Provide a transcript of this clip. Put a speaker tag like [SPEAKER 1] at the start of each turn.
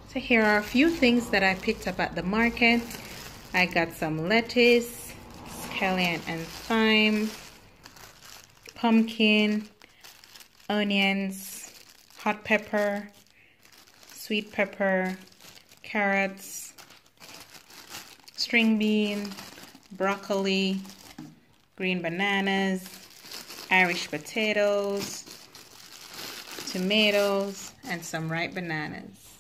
[SPEAKER 1] So here are a few things that I picked up at the market. I got some lettuce, scallion and thyme, pumpkin, onions, hot pepper, sweet pepper, carrots, string bean, broccoli, green bananas, Irish potatoes, tomatoes, and some ripe bananas.